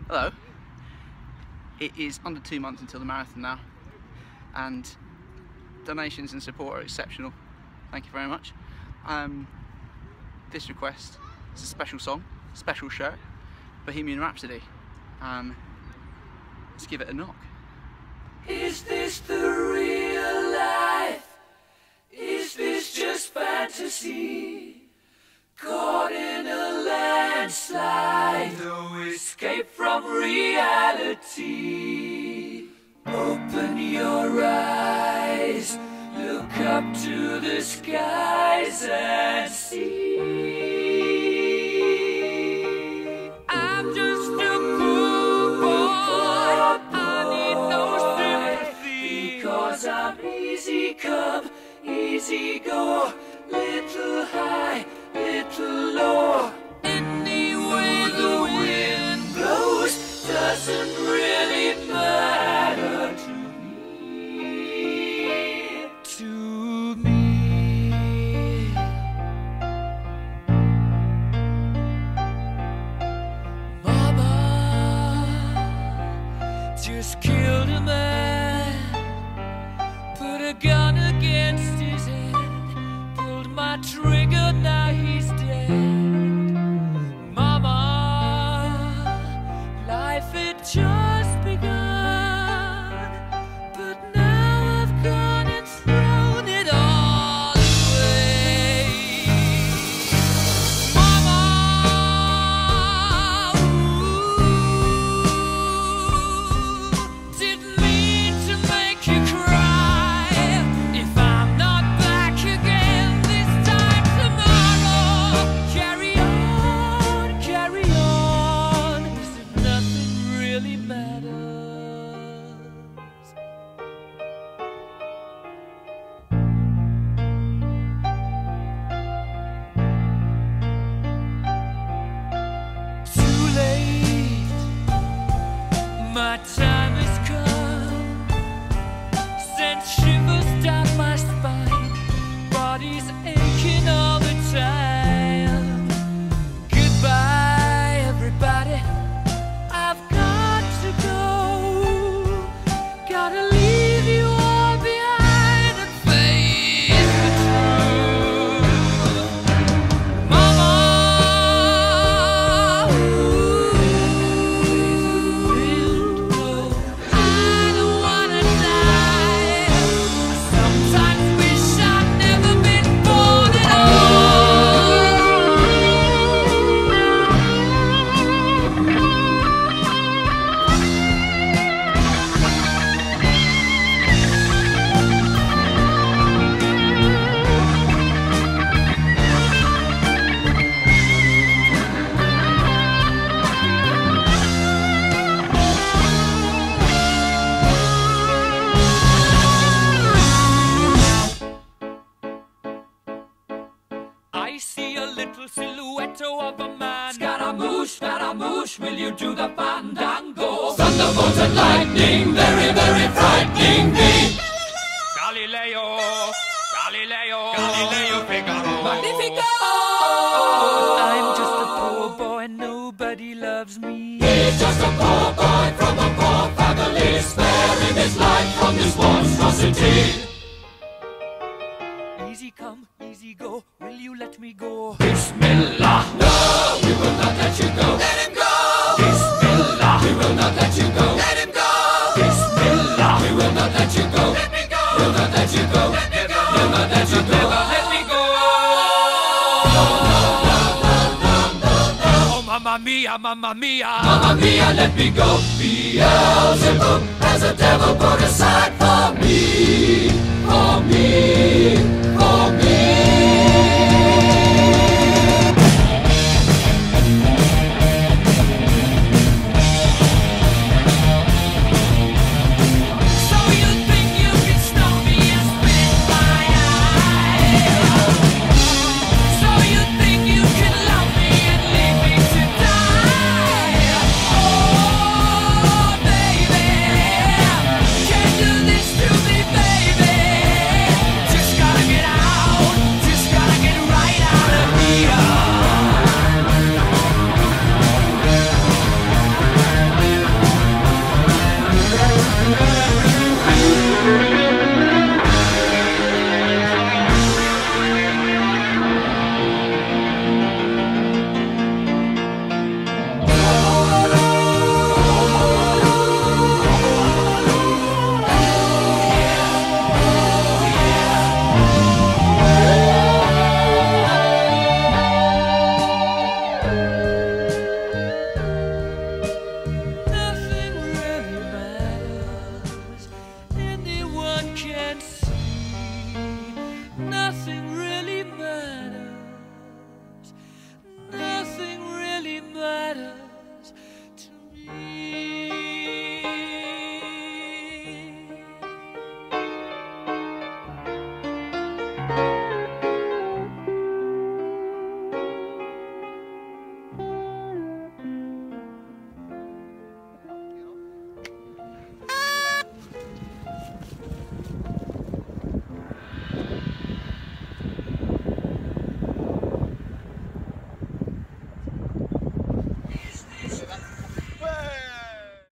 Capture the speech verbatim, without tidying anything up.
Hello. It is under two months until the marathon now, and donations and support are exceptional. Thank you very much. Um, this request is a special song, special show, Bohemian Rhapsody. Um, let's give it a knock. Is this the real life? Is this just fantasy? Caught in a landslide, no escape from reality. Open your eyes, look up to the skies and see. I'm just a poor boy, I need no sympathy, because I'm easy come, easy go, little high, little low. Any way the wind blows doesn't really matter to me. To me. Mama just killed a man, put a gun against his head, pulled my trigger, now he's dead. Mama, life had just begun, but now I've gone and thrown it all away. Mama, ooh, didn't mean to make you cry. If I'm not back again this time tomorrow, carry on, carry on, as if nothing really matters. Too late, my time has come, sent shivers down my spine, body's aching all the time. Goodbye, everybody, I've got to go. Gotta leave you all behind and face the truth. Mama, ooh, I don't wanna die. I sometimes wish I'd never been born at I see a little silhouette of a man. Scaramouche, Scaramouche, will you do the fandango? Thunderbolt and lightning, very, very frightening me. Galileo, Galileo, Galileo Figaro. Magnifico! I'm just a poor boy, nobody loves me. He's just a poor boy from a poor family, sparing his life from this monstrosity. Easy come, easy go, will you let me go? Bismillah, no, we will not let you go. Let him go! Bismillah, we will not let you go. Let him go! Bismillah, we will not let you go. Let me go! We'll not let you go. Let me go! We'll not let you go. Never let me go! No, no, no, no, no, no, no. Oh, mamma mia, mamma mia, mamma mia, let me go. Beelzebub has a devil put aside for me, for me.